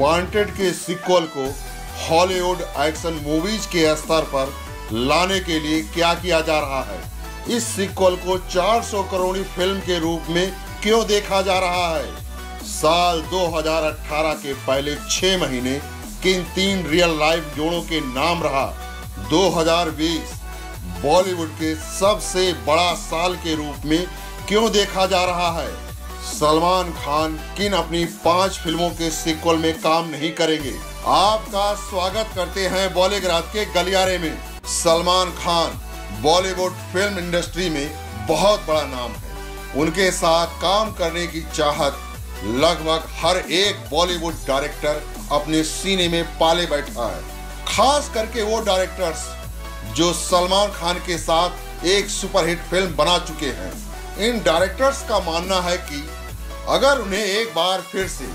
Wanted के sequel को Hollywood action movies के स्तर पर लाने के लिए क्या किया जा रहा है। इस सीक्वल को 400 करोड़ फिल्म के रूप में क्यों देखा जा रहा है। साल 2018 के पहले 6 महीने किन 3 रियल लाइफ जोड़ों के नाम रहा। 2020 बॉलीवुड के सबसे बड़ा साल के रूप में क्यों देखा जा रहा है। सलमान खान किन अपनी 5 फिल्मों के सीक्वल में काम नहीं करेंगे। आपका स्वागत करते हैं बॉलीग्राज के गलियारे में। Salman Khan Bollywood film industry में बहुत बड़ा नाम है। उनके साथ काम करने की चाहत लगभग हर एक बॉलीवुड डायरेक्टर अपने सीने में पाले बैठा है, खास करके वो डायरेक्टर्स जो सलमान खान के साथ एक सुपरहिट फिल्म बना चुके हैं। इन डायरेक्टर्स का मानना है कि अगर उन्हें एक बार फिर से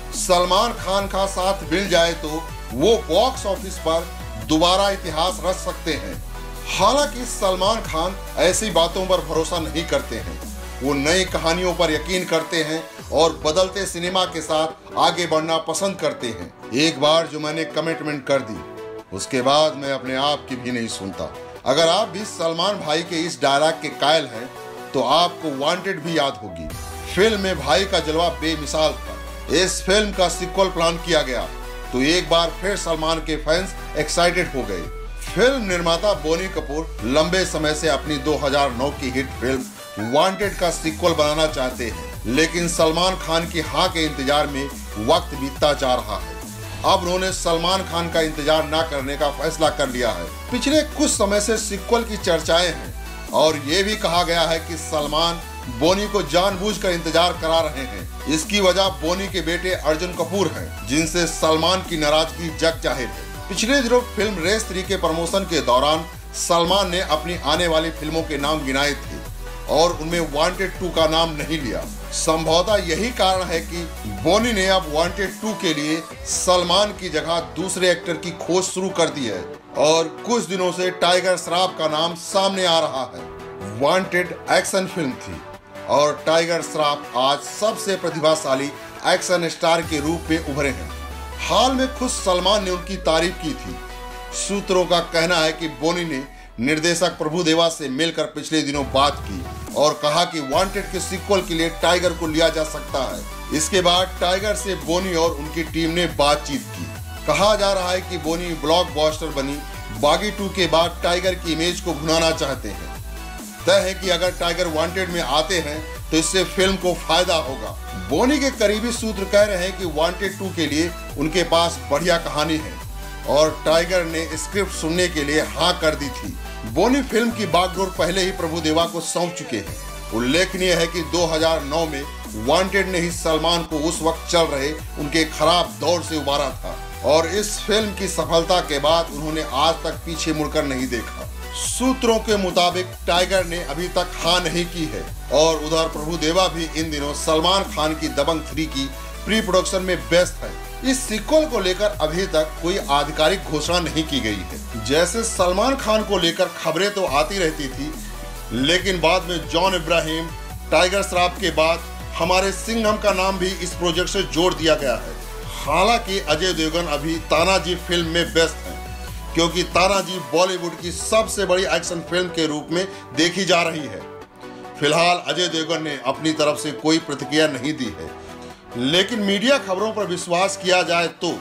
सलमान खान का साथ मिल जाए तो वो बॉक्स ऑफिस पर दोबारा इतिहास रच सकते हैं। हालांकि सलमान खान ऐसी बातों पर भरोसा नहीं करते हैं। वो नई कहानियों पर यकीन करते हैं और बदलते सिनेमा के साथ आगे बढ़ना पसंद करते हैं। एक बार जो मैंने कमिटमेंट कर दी उसके बाद मैं अपने आप की भी नहीं सुनता। अगर आप भी सलमान भाई के इस डायलॉग के कायल हैं तो आपको वांटेड भी याद होगी। फिल्म में भाई का जलवा बेमिसाल था। इस फिल्म का सीक्वल प्लान किया गया तो एक बार फिर सलमान के फैंस एक्साइटेड हो गए। फिल्म निर्माता बोनी कपूर लंबे समय से अपनी 2009 की हिट फिल्म वांटेड का सीक्वल बनाना चाहते हैं, लेकिन सलमान खान की हाँ के इंतजार में वक्त बीतता जा रहा है। अब उन्होंने सलमान खान का इंतजार न करने का फैसला कर लिया है। पिछले कुछ समय से सीक्वल की चर्चाएं हैं और ये भी कहा गया है कि सलमान बोनी को जानबूझकर इंतजार करा रहे हैं। इसकी वजह बोनी के बेटे अर्जुन कपूर हैं, जिनसे सलमान की नाराजगी जग जाहिर है। पिछले दिनों फिल्म रेस 3 के प्रमोशन के दौरान सलमान ने अपनी आने वाली फिल्मों के नाम गिनाए थे और उनमें वांटेड 2 का नाम नहीं लिया। संभवतः यही कारण है कि बोनी ने अब वांटेड 2 के लिए सलमान की जगह दूसरे एक्टर की खोज शुरू कर दी है और कुछ दिनों से टाइगर श्रॉफ का नाम सामने आ रहा है। वांटेड एक्शन फिल्म थी और टाइगर श्रॉफ आज सबसे प्रतिभाशाली एक्शन स्टार के रूप में उभरे हैं। हाल में खुद सलमान ने उनकी तारीफ की थी। सूत्रों का कहना है कि बोनी ने निर्देशक प्रभुदेवा से मिलकर पिछले दिनों बात की और कहा कि वांटेड के सीक्वल के लिए टाइगर को लिया जा सकता है। इसके बाद टाइगर से बोनी और उनकी टीम ने बातचीत की। कहा जा रहा है कि बोनी ब्लॉकबस्टर बनी बागी 2 के बाद टाइगर की इमेज को भुनाना चाहते हैं। तय है कि अगर टाइगर वांटेड में आते हैं तो इससे फिल्म को फायदा होगा। बोनी के करीबी सूत्र कह रहे हैं कि वांटेड 2 के लिए उनके पास बढ़िया कहानी है और टाइगर ने स्क्रिप्ट सुनने के लिए हाँ कर दी थी। बोनी फिल्म की बागडोर पहले ही प्रभुदेवा को सौंप चुके हैं। उल्लेखनीय है कि 2009 में वांटेड ने ही सलमान को उस वक्त चल रहे उनके खराब दौर से उबारा था और इस फिल्म की सफलता के बाद उन्होंने आज तक पीछे मुड़कर नहीं देखा। सूत्रों के मुताबिक टाइगर ने अभी तक हाँ नहीं की है और उधर प्रभुदेवा भी इन दिनों सलमान खान की दबंग 3 की प्री प्रोडक्शन में व्यस्त है। इस सीक्वल को लेकर अभी तक कोई आधिकारिक घोषणा नहीं की गई है। जैसे सलमान खान को लेकर खबरें तो आती रहती थी, लेकिन बाद में जॉन इब्राहिम, टाइगर श्रॉफ के बाद हमारे सिंघम का नाम भी इस प्रोजेक्ट से जोड़ दिया गया है। हालांकि अजय देवगन अभी तानाजी फिल्म में व्यस्त हैं, क्योंकि तानाजी बॉलीवुड की सबसे बड़ी एक्शन फिल्म के रूप में देखी जा रही है। फिलहाल अजय देवगन ने अपनी तरफ से कोई प्रतिक्रिया नहीं दी है, लेकिन मीडिया खबरों पर विश्वास किया जाए तो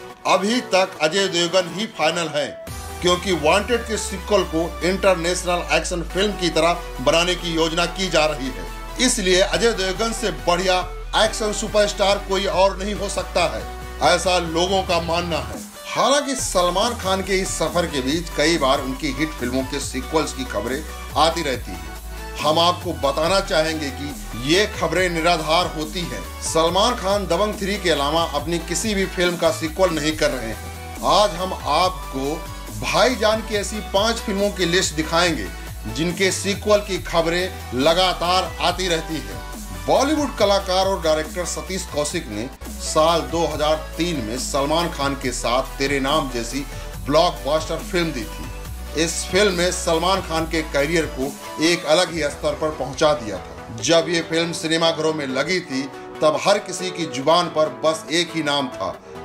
अभी तक अजय देवगन ही फाइनल है, क्योंकि वांटेड के सीक्वल को इंटरनेशनल एक्शन फिल्म की तरह बनाने की योजना की जा रही है। इसलिए अजय देवगन से बढ़िया एक्शन सुपरस्टार कोई और नहीं हो सकता है, ऐसा लोगों का मानना है। हालांकि सलमान खान के इस सफर के बीच कई बार उनकी हिट फिल्मों के सीक्वल्स की खबरें आती रहती हैं। हम आपको बताना चाहेंगे कि ये खबरें निराधार होती हैं। सलमान खान दबंग 3 के अलावा अपनी किसी भी फिल्म का सीक्वल नहीं कर रहे हैं। आज हम आपको भाईजान की ऐसी 5 फिल्मों की लिस्ट दिखाएंगे जिनके सीक्वल की खबरें लगातार आती रहती हैं। बॉलीवुड कलाकार और डायरेक्टर सतीश कौशिक ने साल 2003 में सलमान खान के साथ तेरे नाम जैसी ब्लॉकबस्टर फिल्म दी थी। इस फिल्म में सलमान खान के करियर को एक अलग ही स्तर पर पहुंचा दिया था। जब ये फिल्म सिनेमाघरों में लगी थी तब हर किसी की जुबान पर बस एक ही नाम था,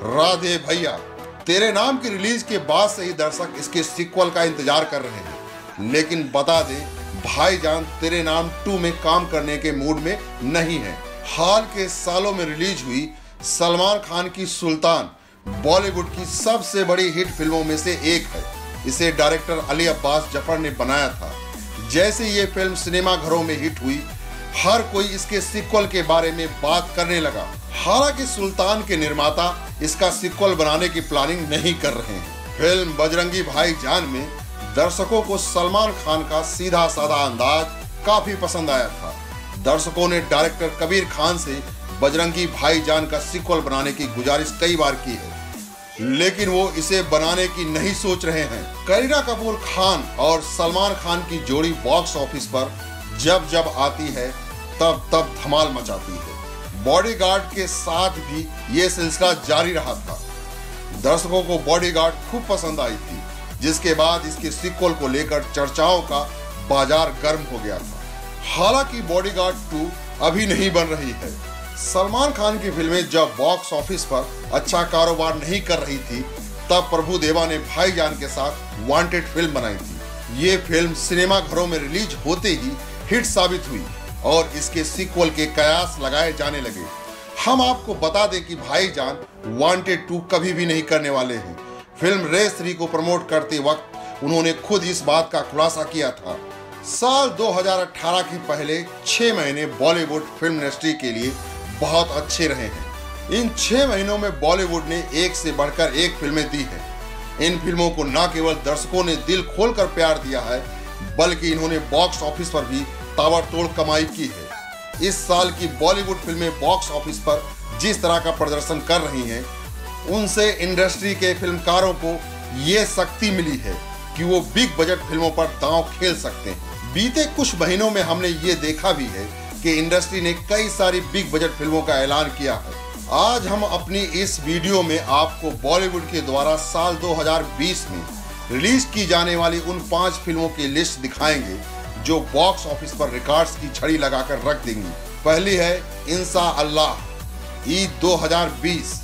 राधे भैया, तेरे नाम की रिलीज के बाद से ही दर्शक इसके सीक्वल का इंतजार कर रहे हैं, लेकिन बता दे भाईजान तेरे नाम 2 में काम करने के मूड में नहीं है। हाल के सालों में रिलीज हुई सलमान खान की सुल्तान बॉलीवुड की सबसे बड़ी हिट फिल्मों में से एक है। इसे डायरेक्टर अली अब्बास जफर ने बनाया था। जैसे ये फिल्म सिनेमा घरों में हिट हुई, हर कोई इसके सीक्वल के बारे में बात करने लगा। हालांकि सुल्तान के निर्माता इसका सीक्वल बनाने की प्लानिंग नहीं कर रहे हैं। फिल्म बजरंगी भाईजान में दर्शकों को सलमान खान का सीधा साधा अंदाज काफी पसंद आया था। दर्शकों ने डायरेक्टर कबीर खान से बजरंगी भाईजान का सीक्वल बनाने की गुजारिश कई बार की है, लेकिन वो इसे बनाने की नहीं सोच रहे हैं। करीना कपूर खान और सलमान खान की जोड़ी बॉक्स ऑफिस पर जब जब आती है तब तब धमाल मचाती है। बॉडीगार्ड के साथ भी ये सिलसिला जारी रहा था। दर्शकों को बॉडीगार्ड खूब पसंद आई थी, जिसके बाद इसके सीक्वल को लेकर चर्चाओं का बाजार गर्म हो गया था। हालांकि बॉडीगार्ड 2 अभी नहीं बन रही है। सलमान खान की फिल्में जब बॉक्स ऑफिस पर अच्छा कारोबार नहीं कर रही थी, तब प्रभु देवा ने भाईजान के साथ वांटेड फिल्म बनाई थी। ये फिल्म सिनेमा घरों में रिलीज होते ही हिट साबित हुई और इसके सीक्वल के कयास लगाए जाने लगे। हम आपको बता दें कि भाईजान वांटेड 2 कभी भी नहीं करने वाले हैं। फिल्म रेस 3 को प्रमोट करते वक्त उन्होंने खुद इस बात का खुलासा किया था। साल 2018 के पहले 6 महीने बॉलीवुड फिल्म इंडस्ट्री के लिए बहुत अच्छे रहे हैं। इन 6 महीनों में बॉलीवुड ने एक से बढ़कर एक फिल्में दी हैं। इन फिल्मों को न केवल दर्शकों ने दिल खोलकर प्यार दिया है, बल्कि इन्होंने बॉक्स ऑफिस पर भी ताबड़तोड़ कमाई की है। इस साल की बॉलीवुड फिल्में बॉक्स ऑफिस पर जिस तरह का प्रदर्शन कर रही हैं, उनसे इंडस्ट्री के फिल्मकारों को ये शक्ति मिली है कि वो बिग बजट फिल्मों पर दांव खेल सकते हैं। बीते कुछ महीनों में हमने ये देखा भी है कि इंडस्ट्री ने कई सारी बिग बजट फिल्मों का ऐलान किया है। आज हम अपनी इस वीडियो में आपको बॉलीवुड के द्वारा साल 2020 में रिलीज की जाने वाली उन 5 फिल्मों की लिस्ट दिखाएंगे जो बॉक्स ऑफिस पर रिकॉर्ड्स की छड़ी लगाकर रख देंगी। पहली है इंसा अल्लाह ईद 2020।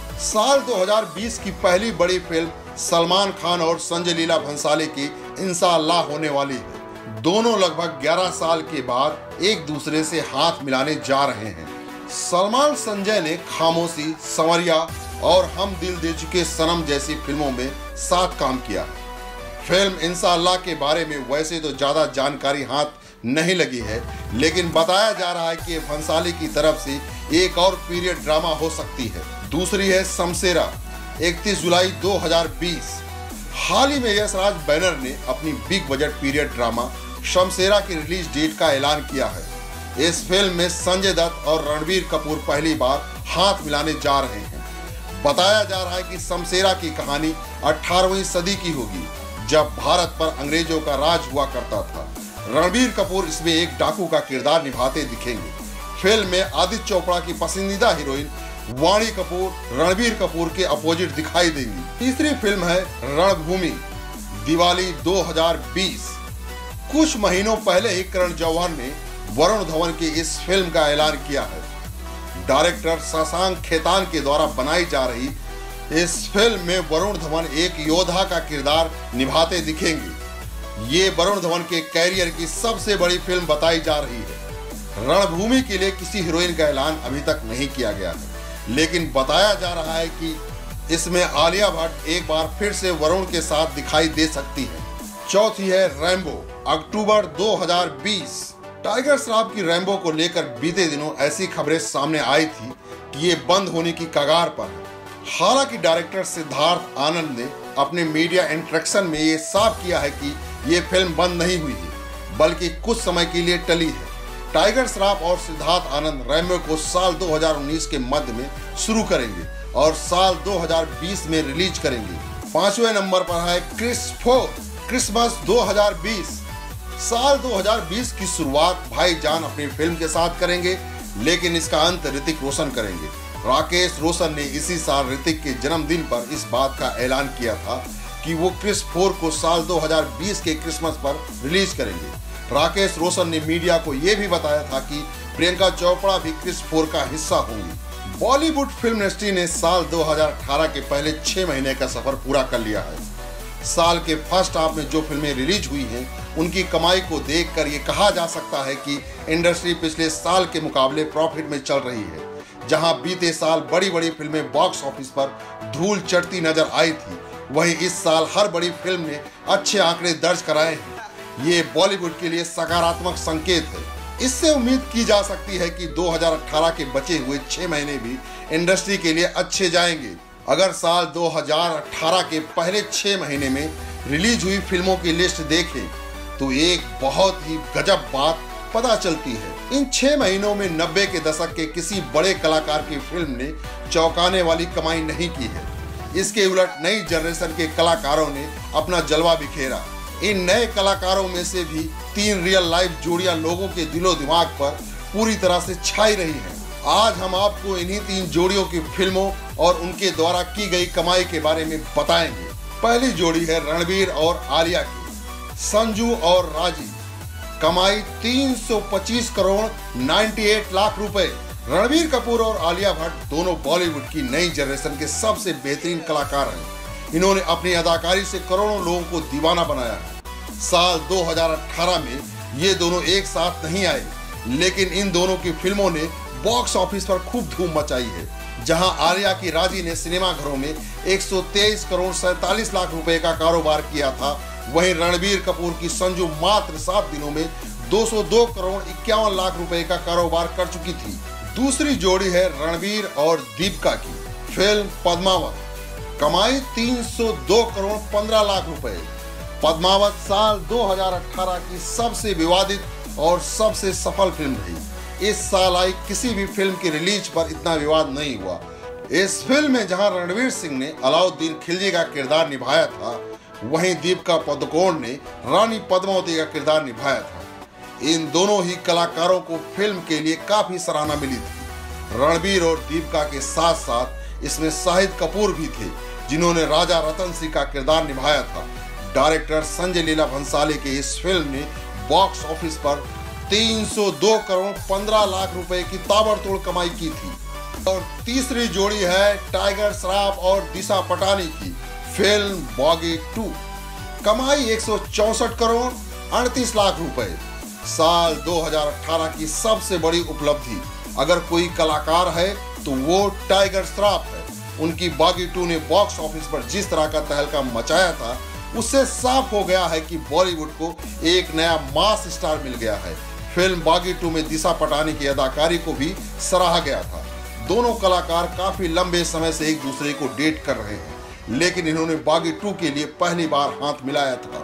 साल 2020 की पहली बड़ी फिल्म सलमान खान और संजय लीला भंसाली की इंसा अल्लाह होने वाली है। दोनों लगभग 11 साल के बाद एक दूसरे से हाथ मिलाने जा रहे हैं। सलमान संजय ने खामोशी, संवरिया और हम दिल दे चुके सनम जैसी फिल्मों में साथ काम किया। फिल्म इंसा अल्लाह के बारे में वैसे तो ज्यादा जानकारी हाथ नहीं लगी है, लेकिन बताया जा रहा है कि भंसाली की तरफ से एक और पीरियड ड्रामा हो सकती है। दूसरी है शमशेरा 31 जुलाई 2020। हाल ही में यशराज बैनर ने अपनी big budget period drama Shamshera की रिलीज डेट का ऐलान किया है। इस फिल्म में संजय दत्त और रणबीर कपूर पहली बार हाथ मिलाने जा रहे हैं। बताया जा रहा है कि शमशेरा की कहानी 18वीं सदी की होगी, जब भारत पर अंग्रेजों का राज हुआ करता था। रणबीर कपूर इसमें एक डाकू का किरदार निभाते दिखेंगे। फिल्म में आदित्य चोपड़ा की पसंदीदा हीरोइन वाणी कपूर रणबीर कपूर के अपोजिट दिखाई देंगी। तीसरी फिल्म है रणभूमि दिवाली 2020। कुछ महीनों पहले ही करण जौहर ने वरुण धवन की इस फिल्म का ऐलान किया है। डायरेक्टर शशांक खेतान के द्वारा बनाई जा रही इस फिल्म में वरुण धवन एक योद्धा का किरदार निभाते दिखेंगे। ये वरुण धवन के कैरियर की सबसे बड़ी फिल्म बताई जा रही है। रणभूमि के लिए किसी हीरोइन का ऐलान अभी तक नहीं किया गया है, लेकिन बताया जा रहा है कि इसमें आलिया भट्ट एक बार फिर से वरुण के साथ दिखाई दे सकती है। चौथी है रैम्बो अक्टूबर 2020। टाइगर श्रॉफ की रैम्बो को लेकर बीते दिनों ऐसी खबरें सामने आई थी कि ये बंद होने की कगार पर है। हालांकि डायरेक्टर सिद्धार्थ आनंद ने अपने मीडिया इंटरेक्शन में ये साफ किया है कि ये फिल्म बंद नहीं हुई है, बल्कि कुछ समय के लिए टली है। टाइगर श्रॉफ और सिद्धार्थ आनंद रैम्बो को साल 2019 के मध्य में शुरू करेंगे और साल 2020 में रिलीज करेंगे। 5वें नंबर पर है क्रिस 4 क्रिसमस 2020। साल 2020 की शुरुआत भाईजान अपनी फिल्म के साथ करेंगे, लेकिन इसका अंत ऋतिक रोशन करेंगे। राकेश रोशन ने इसी साल ऋतिक के जन्मदिन पर इस बात का ऐलान किया था कि वो क्रिस 4 को साल 2020 के क्रिसमस पर रिलीज करेंगे। राकेश रोशन ने मीडिया को ये भी बताया था कि प्रियंका चोपड़ा भी क्रिस 4 का हिस्सा होंगी। बॉलीवुड फिल्म इंडस्ट्री ने साल 2018 के पहले 6 महीने का सफर पूरा कर लिया है। साल के फर्स्ट हाफ में जो फिल्में रिलीज हुई हैं, उनकी कमाई को देखकर ये कहा जा सकता है कि इंडस्ट्री पिछले साल के मुकाबले प्रॉफिट में चल रही है। जहां बीते साल बड़ी बड़ी फिल्में बॉक्स ऑफिस पर धूल चढ़ती नजर आई थी, वहीं इस साल हर बड़ी फिल्म ने अच्छे आंकड़े दर्ज कराए हैं। ये बॉलीवुड के लिए सकारात्मक संकेत है। इससे उम्मीद की जा सकती है कि 2018 के बचे हुए 6 महीने भी इंडस्ट्री के लिए अच्छे जाएंगे। अगर साल 2018 के पहले 6 महीने में रिलीज हुई फिल्मों की लिस्ट देखें तो एक बहुत ही गजब बात पता चलती है। इन 6 महीनों में 90 के दशक के किसी बड़े कलाकार की फिल्म ने चौंकाने वाली कमाई नहीं की है। इसके उलट नई जनरेशन के कलाकारों ने अपना जलवा बिखेरा। इन नए कलाकारों में से भी 3 रियल लाइफ जोड़ियां लोगों के दिलो दिमाग पर पूरी तरह से छाई रही हैं। आज हम आपको इन्हीं 3 जोड़ियों की फिल्मों और उनके द्वारा की गई कमाई के बारे में बताएंगे। पहली जोड़ी है रणबीर और आलिया की, संजू और राजी। कमाई 325 करोड़ 98 लाख रुपए। रणबीर कपूर और आलिया भट्ट दोनों बॉलीवुड की नई जनरेशन के सबसे बेहतरीन कलाकार हैं। इन्होंने अपनी अदाकारी से करोड़ों लोगों को दीवाना बनाया है। साल 2018 में ये दोनों एक साथ नहीं आए, लेकिन इन दोनों की फिल्मों ने बॉक्स ऑफिस पर खूब धूम मचाई है। जहां आलिया की राजी ने सिनेमाघरों में 123 करोड़ 47 लाख रुपए का कारोबार किया था, वहीं रणबीर कपूर की संजू मात्र 7 दिनों में 202 करोड़ 51 लाख रुपए का कारोबार कर चुकी थी। दूसरी जोड़ी है रणबीर और दीपिका की, फिल्म पद्मावत। कमाई 302 करोड़ 15 लाख रुपए। पद्मावत साल 2018 की सबसे विवादित और सबसे सफल फिल्म रही। इस साल आई किसी भी फिल्म की रिलीज पर इतना विवाद नहीं हुआ। इस फिल्म में जहां रणवीर सिंह ने अलाउद्दीन खिलजी का किरदार निभाया था, वहीं दीपिका पादुकोण ने रानी पद्मावती का किरदार निभाया था। इन दोनों ही कलाकारों को फिल्म के लिए काफी सराहना मिली थी। रणबीर और दीपिका के साथ साथ इसमें शाहिद कपूर भी थे, जिन्होंने राजा रतन सिंह का किरदार निभाया था। डायरेक्टर संजय लीला भंसाली के इस फिल्म ने बॉक्स ऑफिस पर 302 करोड़ 15 लाख रुपए की ताबड़तोड़ कमाई की थी। और तीसरी जोड़ी है टाइगर श्रॉफ और दिशा पटानी की, फिल्म बागी 2। कमाई 164 करोड़ 38 लाख रुपए। साल 2018 की सबसे बड़ी उपलब्धि अगर कोई कलाकार है तो वो टाइगर श्रॉफ है। उनकी बागी 2 ने बॉक्स ऑफिस पर जिस तरह का तहलका मचाया था, उससे साफ हो गया है कि बॉलीवुड को एक नया मास स्टार मिल गया है। फिल्म बागी 2 में दिशा पटानी की अदाकारी को भी सराहा गया था। दोनों कलाकार काफी लंबे समय से एक दूसरे को डेट कर रहे हैं, लेकिन इन्होंने बागी 2 के लिए पहली बार हाथ मिलाया था।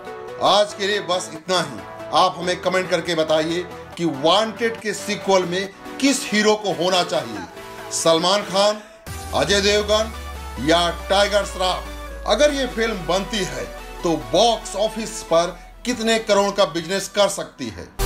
आज के लिए बस इतना ही। आप हमें कमेंट करके बताइए कि वांटेड के सीक्वल में किस हीरो को होना चाहिए, सलमान खान, अजय देवगन या टाइगर श्रॉफ। अगर ये फिल्म बनती है तो बॉक्स ऑफिस पर कितने करोड़ का बिजनेस कर सकती है।